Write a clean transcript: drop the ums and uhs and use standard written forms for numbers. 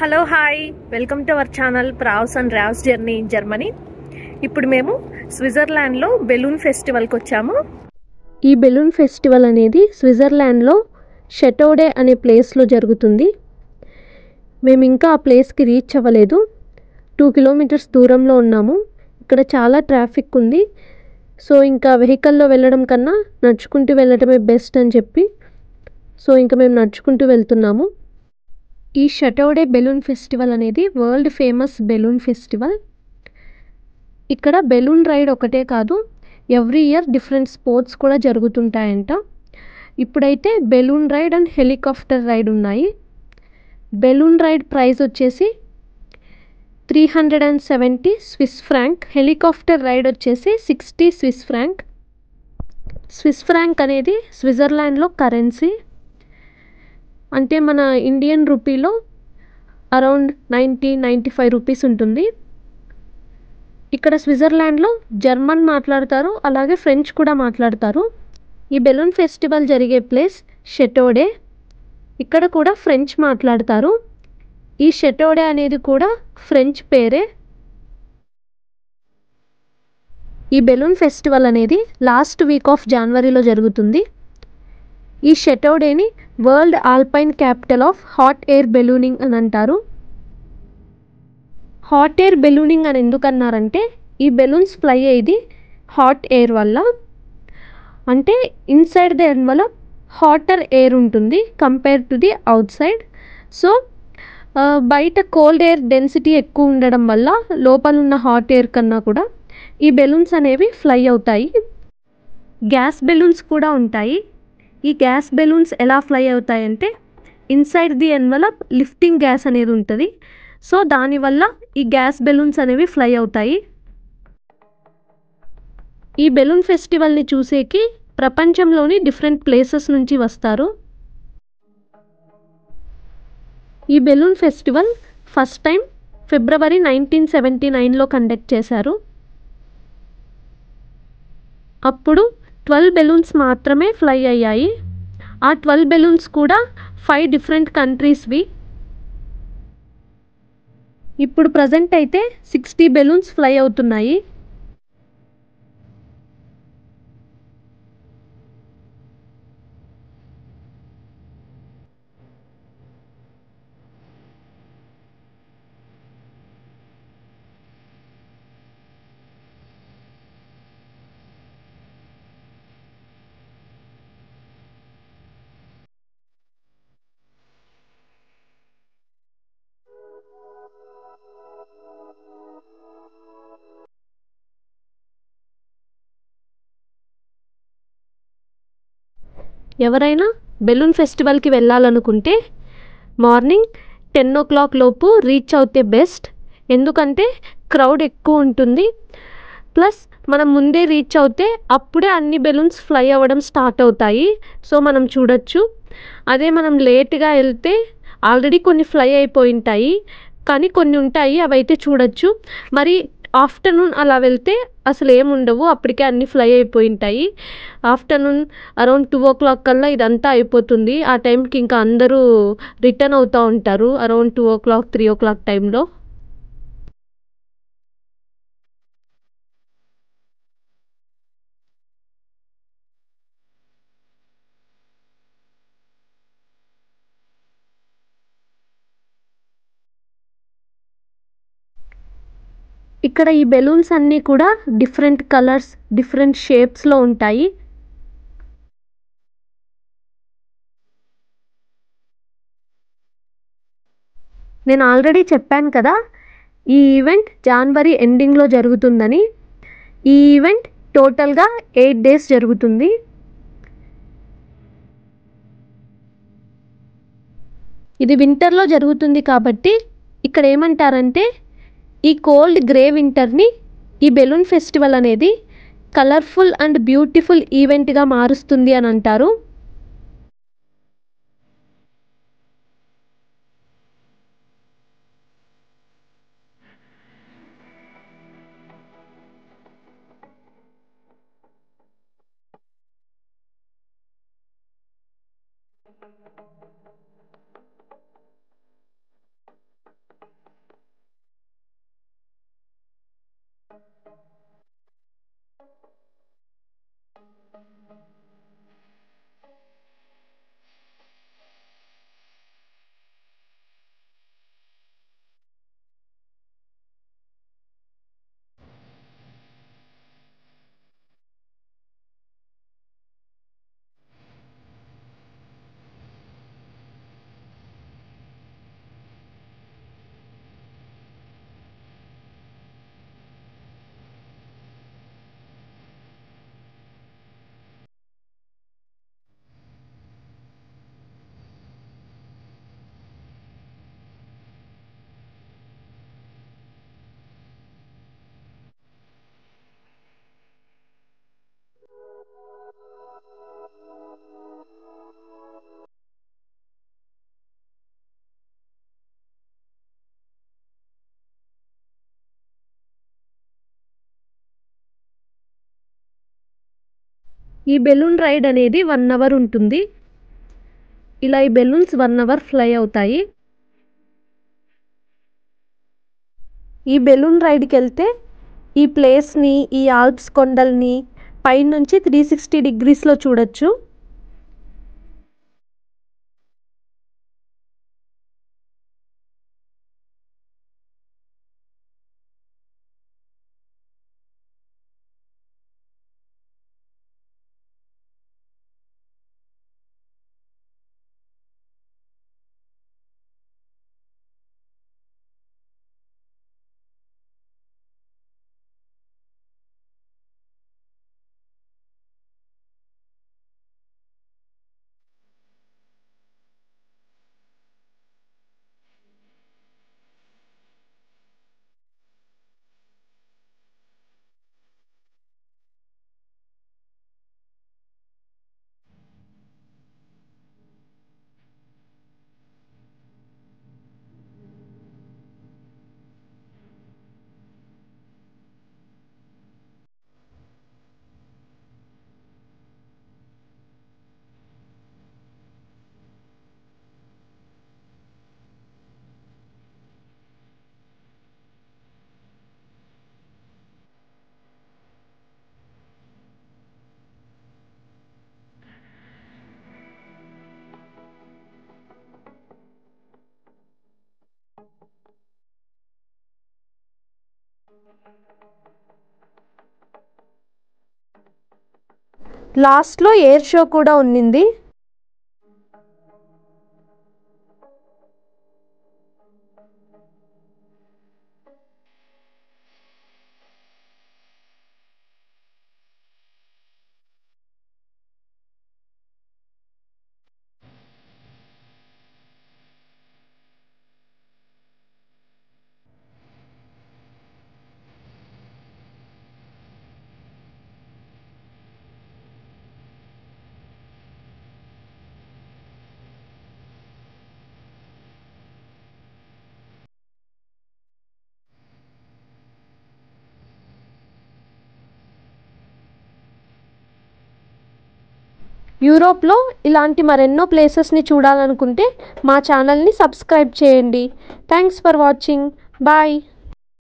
Hello hi welcome to our channel Pravs and Ravs journey in Germany. ఇప్పుడు మేము స్విట్జర్లాండ్లో balloon ఫెస్టివల్కి వచ్చాము. ఈ బెలూన్ ఫెస్టివల్ అనేది స్విట్జర్లాండ్లో షెటోడే అనే ప్లేస్లో జరుగుతుంది. మేము ఇంకా ఆ ప్లేస్కి రీచ్ అవ్వలేదు. 2 కిలోమీటర్స్ దూరంలో ఉన్నాము. ఇక్కడ చాలా ట్రాఫిక్ ఉంది. సో ఇంకా వెహికల్లో వెళ్ళడం కన్నా నడుచుకుంటూ వెళ్ళడమే బెస్ట్ అని చెప్పి ఇంకా మేము నడుచుకుంటూ వెళ్తున్నాము. ఈ షటోడే బెలూన్ ఫెస్టివల్ అనేది వరల్డ్ ఫేమస్ బెలూన్ ఫెస్టివల్. ఇక్కడ బెలూన్ రైడ్ ఒకటే కాదు, ఎవ్రీ ఇయర్ డిఫరెంట్ స్పోర్ట్స్ కూడా జరుగుతుంటాయంట. ఇప్పుడైతే balloon ride and helicopter ride ఉన్నాయి. బెలూన్ రైడ్ ప్రైస్ వచ్చేసి 370 స్విస్ ఫ్రాంక్, హెలికాప్టర్ రైడ్ వచ్చేసి 60 స్విస్ ఫ్రాంక్. స్విస్ ఫ్రాంక్ అనేది స్విట్జర్లాండ్లో కరెన్సీ. అంటే మన ఇండియన్ రూపీలో అరౌండ్ 90-95 రూపీస్ ఉంటుంది. ఇక్కడ స్విట్జర్లాండ్లో జర్మన్ మాట్లాడతారు, అలాగే ఫ్రెంచ్ కూడా మాట్లాడతారు. ఈ బెలూన్ ఫెస్టివల్ జరిగే ప్లేస్ షెటోడే. ఇక్కడ కూడా ఫ్రెంచ్ మాట్లాడతారు. ఈ షెటోడే అనేది కూడా ఫ్రెంచ్ పేరే. ఈ బెలూన్ ఫెస్టివల్ అనేది లాస్ట్ వీక్ ఆఫ్ జనవరిలో జరుగుతుంది. ఈ షెటోడేని world alpine capital of hot air ballooning అని అంటారు. హాట్ ఎయిర్ బెలూనింగ్ అని ఎందుకన్నారంటే ఈ బెలూన్స్ ఫ్లై అయ్యేది హాట్ ఎయిర్ వల్ల. అంటే inside the envelope hotter air ఉంటుంది compare to the outside. So బయట కోల్డ్ ఎయిర్ డెన్సిటీ ఎక్కువ ఉండడం వల్ల లోపల ఉన్న హాట్ ఎయిర్ కన్నా కూడా ఈ బెలూన్స్ అనేవి ఫ్లై అవుతాయి. గ్యాస్ బెలూన్స్ కూడా ఉంటాయి. ఈ గ్యాస్ బెలూన్స్ ఎలా ఫ్లై అవుతాయంటే inside the envelope lifting gas అనేది ఉంటుంది. సో దానివల్ల ఈ గ్యాస్ బెలూన్స్ అనేవి ఫ్లై అవుతాయి. ఈ బెలూన్ ఫెస్టివల్ని చూసేకి ప్రపంచంలోని డిఫరెంట్ ప్లేసెస్ నుంచి వస్తారు. ఈ balloon festival first time February 1979లో కండక్ట్ చేశారు. అప్పుడు 12 బెలూన్స్ మాత్రమే ఫ్లై అయ్యాయి. ఆ 12 బెలూన్స్ కూడా 5 డిఫరెంట్ కంట్రీస్వి. ఇప్పుడు ప్రజెంట్ అయితే 60 బెలూన్స్ ఫ్లై అవుతున్నాయి. ఎవరైనా బెలూన్ ఫెస్టివల్కి వెళ్ళాలనుకుంటే మార్నింగ్ 10 o'clock లోపు రీచ్ అవుతే బెస్ట్. ఎందుకంటే క్రౌడ్ ఎక్కువ ఉంటుంది. ప్లస్ మనం ముందే రీచ్ అవుతే అప్పుడే అన్ని బెలూన్స్ ఫ్లై అవ్వడం స్టార్ట్ అవుతాయి. సో మనం చూడొచ్చు. అదే మనం లేట్గా వెళ్తే ఆల్రెడీ కొన్ని ఫ్లై అయిపోయి ఉంటాయి, కానీ కొన్ని ఉంటాయి అవైతే చూడొచ్చు. మరి ఆఫ్టర్నూన్ అలా వెళ్తే అసలు ఏముండవు, అప్పటికే అన్నీ ఫ్లై అయిపోయి ఉంటాయి. ఆఫ్టర్నూన్ అరౌండ్ 2 o'clock కల్లా ఇదంతా అయిపోతుంది. ఆ టైంకి ఇంకా అందరూ రిటర్న్ అవుతూ ఉంటారు అరౌండ్ 2 o'clock 3 o'clock టైంలో. ఇక్కడ ఈ బెలూన్స్ అన్నీ కూడా డిఫరెంట్ కలర్స్, డిఫరెంట్ షేప్స్లో ఉంటాయి. నేను ఆల్రెడీ చెప్పాను కదా ఈ ఈవెంట్ జనవరి ఎండింగ్లో జరుగుతుందని. ఈ ఈవెంట్ టోటల్గా 8 days జరుగుతుంది. ఇది వింటర్లో జరుగుతుంది కాబట్టి ఇక్కడ ఏమంటారంటే ఈ కోల్డ్ గ్రే వింటర్ని ఈ బెలూన్ ఫెస్టివల్ అనేది కలర్ఫుల్ అండ్ బ్యూటిఫుల్ ఈవెంట్గా మారుస్తుంది అని అంటారు. ఈ బెలూన్ రైడ్ అనేది 1 అవర్ ఉంటుంది. ఇలా ఈ బెలూన్స్ 1 అవర్ ఫ్లై అవుతాయి. ఈ బెలూన్ రైడ్కి వెళ్తే ఈ ప్లేస్ని, ఈ ఆల్ప్స్ కొండల్ని పైనుంచి 360 డిగ్రీస్లో చూడొచ్చు. లాస్ట్లో ఎయిర్ షో కూడా ఉన్నింది. యూరోప్లో ఇలాంటి మరెన్నో ప్లేసెస్ని చూడాలనుకుంటే మా ఛానల్ని సబ్స్క్రైబ్ చేయండి. Thanks for watching. బాయ్.